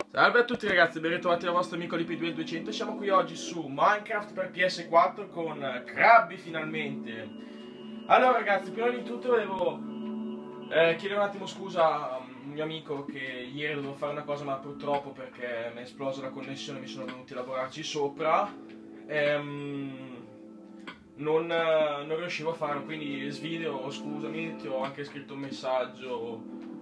Salve a tutti ragazzi, ben ritrovati dal vostro amico LP2200. Siamo qui oggi su Minecraft per PS4 con Krabby finalmente. Allora ragazzi, prima di tutto volevo chiedere un attimo scusa a un mio amico che ieri dovevo fare una cosa ma purtroppo perché mi è esplosa la connessione mi sono venuti a lavorarci sopra. Non riuscivo a farlo, quindi svideo, scusami, ti ho anche scritto un messaggio.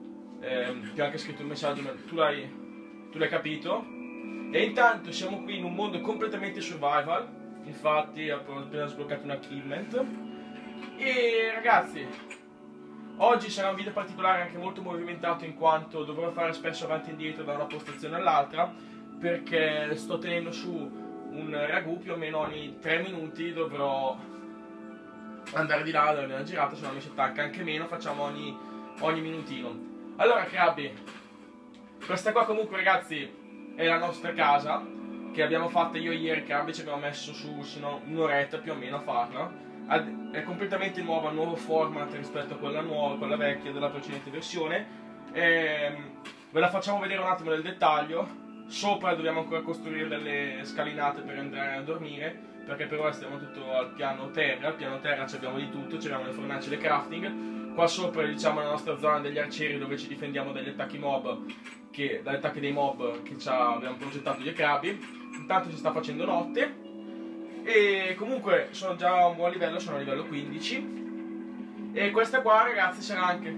Ma tu l'hai capito? E intanto siamo qui in un mondo completamente survival. Infatti ho appena sbloccato un achievement. E ragazzi, oggi sarà un video particolare, anche molto movimentato, in quanto dovrò fare spesso avanti e indietro da una postazione all'altra, perché sto tenendo su un ragù. Più o meno ogni 3 minuti dovrò andare di là, dare una girata, se no mi si attacca. Anche meno, facciamo ogni minutino. Allora Krabby, questa qua comunque ragazzi è la nostra casa che abbiamo fatta io ieri. Krabby ci abbiamo messo su un'oretta più o meno a farla. È completamente nuova, nuovo format rispetto a quella nuova, quella vecchia della precedente versione. Ve la facciamo vedere un attimo nel dettaglio. Sopra dobbiamo ancora costruire delle scalinate per andare a dormire, perché per ora stiamo tutto al piano terra. Al piano terra abbiamo di tutto, abbiamo le fornaci, le crafting. Qua sopra diciamo la nostra zona degli arcieri, dove ci difendiamo dagli attacchi dagli attacchi dei mob che abbiamo progettato io e Krabby. Intanto si sta facendo notte e comunque sono già a un buon livello, sono a livello 15. E questa qua ragazzi sarà anche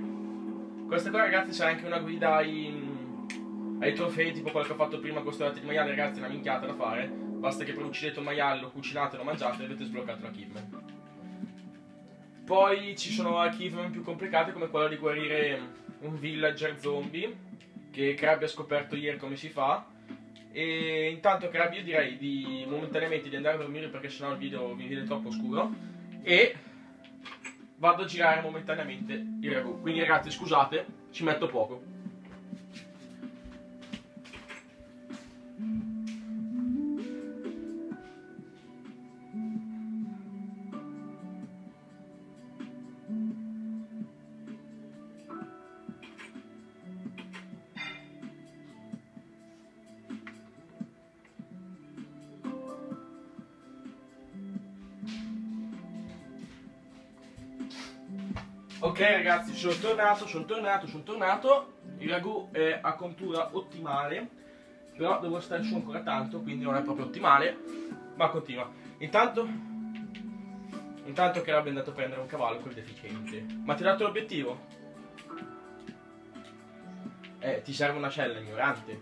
una guida ai trofei, tipo quello che ho fatto prima con sto di maiale. Ragazzi, è una minchiata da fare, basta che uccidete un maiale, lo cucinate, lo mangiate e avete sbloccato l'achievement. Poi ci sono achievement più complicate, come quello di guarire un villager zombie, che Krabby ha scoperto ieri come si fa. E intanto Krabby, io direi momentaneamente di andare a dormire, perché sennò il video mi viene troppo scuro, e vado a girare momentaneamente il ragù. Quindi ragazzi scusate, ci metto poco. Ok ragazzi, sono tornato. Il ragù è a contura ottimale, però devo stare su ancora tanto, quindi non è proprio ottimale, ma continua. Intanto che era andato a prendere un cavallo quel deficiente. Ma ti ha dato l'obiettivo? Ti serve una cella, ignorante.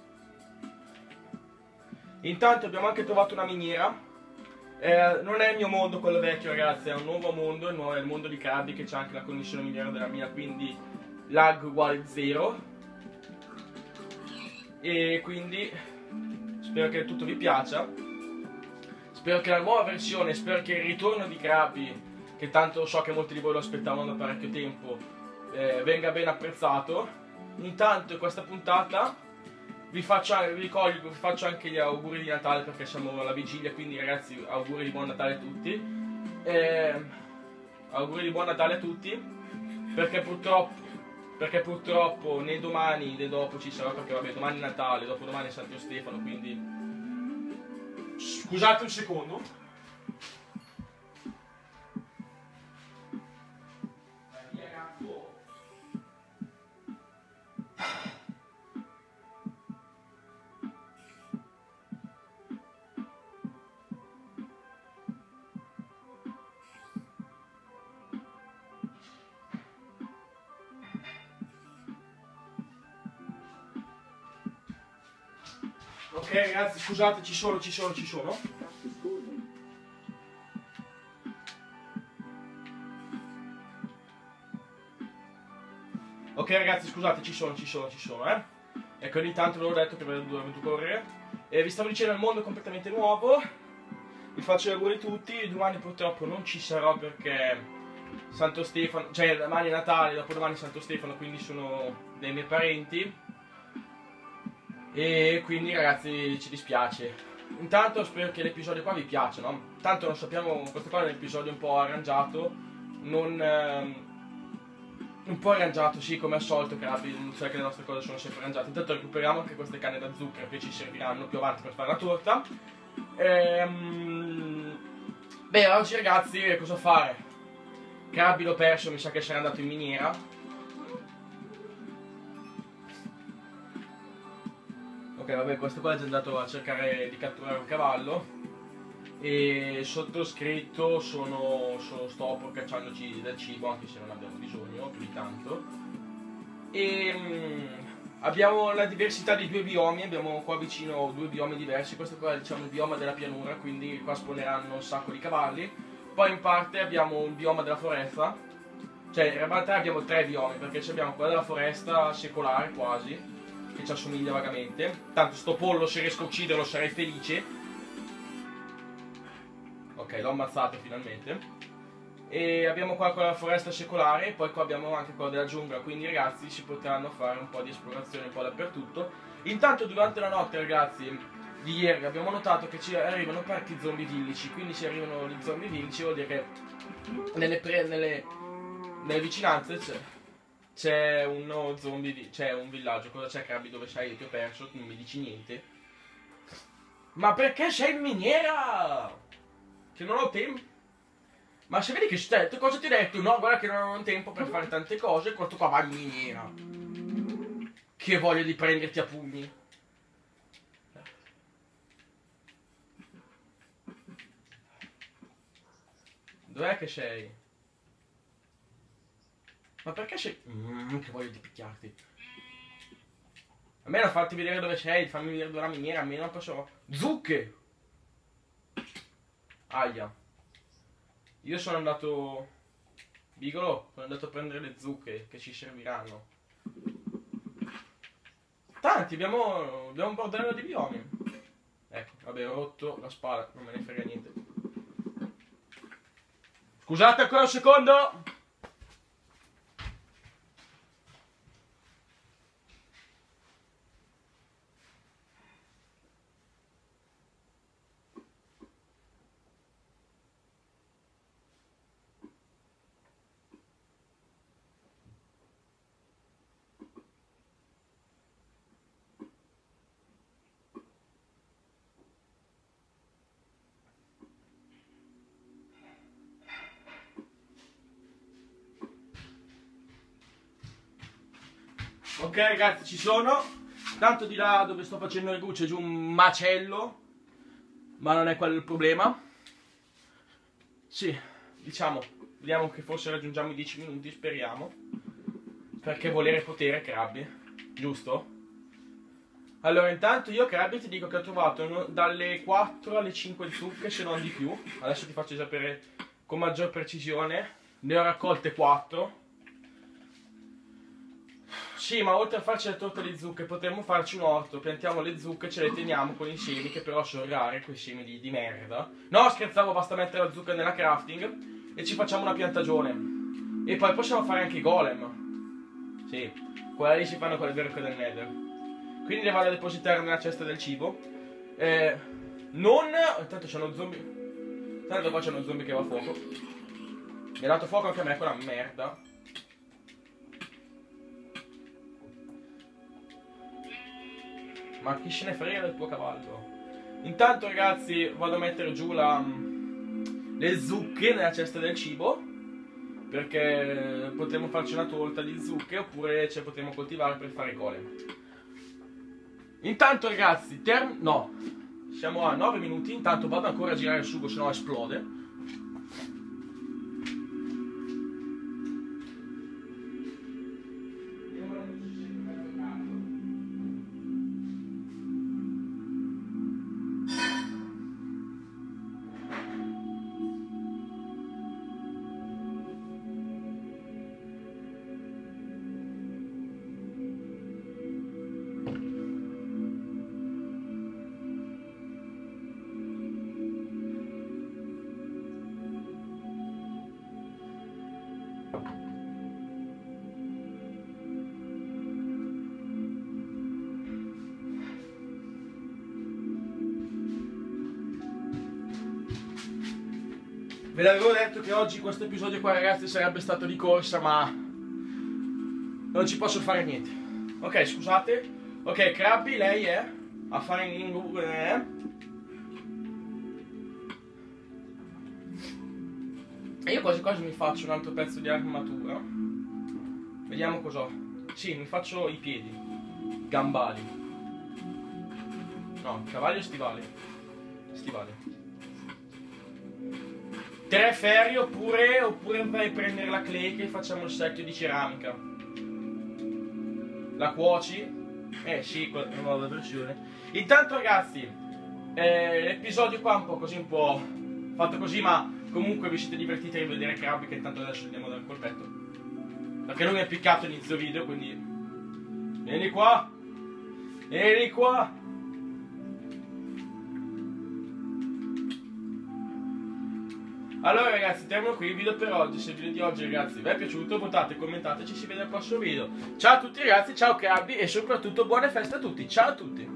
Intanto abbiamo anche trovato una miniera. Non è il mio mondo quello vecchio ragazzi, è un nuovo mondo, è il mondo di Krabby, che c'ha anche la connessione migliore della mia, quindi lag uguale 0. E quindi spero che tutto vi piaccia, spero che la nuova versione, spero che il ritorno di Krabby, che tanto so che molti di voi lo aspettavano da parecchio tempo, venga ben apprezzato. Intanto in questa puntata vi faccio anche gli auguri di Natale, perché siamo alla vigilia, quindi ragazzi auguri di buon Natale a tutti. Auguri di buon Natale a tutti, perché purtroppo né domani né dopo ci sarà, perché vabbè domani è Natale, dopodomani è Santo Stefano, quindi scusate un secondo. Ok ragazzi scusate, ci sono. Ok ragazzi scusate, ci sono Ecco, ogni tanto ve l'ho detto che avevo dovuto correre. E vi stavo dicendo, il mondo è completamente nuovo. Vi faccio gli auguri a tutti. Domani purtroppo non ci sarò perché Santo Stefano, cioè domani è Natale, dopodomani è Santo Stefano, quindi sono dei miei parenti. E quindi ragazzi ci dispiace. Intanto spero che l'episodio qua vi piaccia, no? Tanto non sappiamo, questo qua è un episodio un po' arrangiato, non Un po' arrangiato, sì, come al solito, Krabi, non so che le nostre cose sono sempre arrangiate. Intanto recuperiamo anche queste canne da zucchero che ci serviranno più avanti per fare la torta. Beh, oggi ragazzi, cosa fare? Krabi l'ho perso, mi sa che sarà andato in miniera. Ok, vabbè, questo qua è già andato a cercare di catturare un cavallo. E sottoscritto sto procacciandoci del cibo, anche se non abbiamo bisogno più di tanto. E abbiamo la diversità di due biomi, abbiamo qua vicino due biomi diversi. Questo qua è, diciamo, il bioma della pianura, quindi qua spawneranno un sacco di cavalli. Poi in parte abbiamo un bioma della foresta, cioè in realtà abbiamo tre biomi, perché abbiamo quella della foresta secolare quasi, che ci assomiglia vagamente. Tanto sto pollo, se riesco a ucciderlo sarei felice. Ok, l'ho ammazzato finalmente. E abbiamo qua quella foresta secolare, e poi qua abbiamo anche quella della giungla, quindi ragazzi si potranno fare un po' di esplorazione un po' dappertutto. Intanto durante la notte, ragazzi, di ieri abbiamo notato che ci arrivano parecchi zombie villici, quindi se arrivano gli zombie villici vuol dire che nelle vicinanze c'è uno zombie, c'è un villaggio. Cosa c'è, Krabi? Dove sei? Io ti ho perso, non mi dici niente. Ma perché sei in miniera? Che non ho tempo. Ma se vedi che tu cosa ti ho detto? No, guarda che non ho tempo per fare tante cose. Questo qua va in miniera. Che voglia di prenderti a pugni. Dov'è che sei? Ma perché sei... che voglia di picchiarti. Almeno farti vedere dove sei, fammi vedere dove è la miniera, almeno non posso... Zucche! Aia. Io sono andato... Bigolo, sono andato a prendere le zucche che ci serviranno. Tanti, abbiamo un bordello di biomi. Ecco, vabbè, ho rotto la spalla, non me ne frega niente. Scusate ancora un secondo! Ok ragazzi, ci sono. Tanto di là dove sto facendo le bucce c'è giù un macello, ma non è quello il problema. Sì, diciamo, vediamo che forse raggiungiamo i 10 minuti, speriamo. Perché volere è potere, Krabi, giusto? Allora, intanto io, Krabi, ti dico che ho trovato dalle 4 alle 5 zucche, se non di più. Adesso ti faccio sapere con maggior precisione. Ne ho raccolte 4. Sì, ma oltre a farci la torta di zucche potremmo farci un orto. Piantiamo le zucche, ce le teniamo con i semi, che però sono rari, quei semi di merda. No, scherzavo, basta mettere la zucca nella crafting e ci facciamo una piantagione. E poi possiamo fare anche i golem. Sì, quella lì si fanno con le verche del nether. Quindi le vado a depositare nella cesta del cibo. Intanto c'è uno zombie. Tanto qua c'è uno zombie che va a fuoco. Mi ha dato fuoco anche a me, quella merda. Ma chi se ne frega del tuo cavallo? Intanto ragazzi vado a mettere giù le zucche nella cesta del cibo, perché potremo farci una torta di zucche, oppure ce le potremo coltivare per fare golem. Intanto ragazzi, no, siamo a 9 minuti. Intanto vado ancora a girare il sugo, sennò esplode. Ve l'avevo detto che oggi questo episodio qua ragazzi sarebbe stato di corsa, ma Non ci posso fare niente. Ok, scusate. Ok, Krabby, lei è a fare E io quasi quasi mi faccio un altro pezzo di armatura. Vediamo cos'ho. Sì, mi faccio i piedi. Gambali. No, cavalli o stivali? Stivali. 3 ferri oppure vai a prendere la clay che facciamo il secchio di ceramica. La cuoci? Sì, quella è una nuova versione. Intanto ragazzi, l'episodio qua è un po' così, un po' fatto così, ma comunque vi siete divertiti a rivedere Krabby, che intanto adesso andiamo dal colpetto. Perché lui mi ha piccato inizio video, quindi... Vieni qua! Vieni qua! Allora ragazzi, termino qui il video per oggi. Se il video di oggi ragazzi vi è piaciuto, votate, commentate, ci si vede al prossimo video. Ciao a tutti ragazzi, ciao Krabby e soprattutto buone feste a tutti. Ciao a tutti!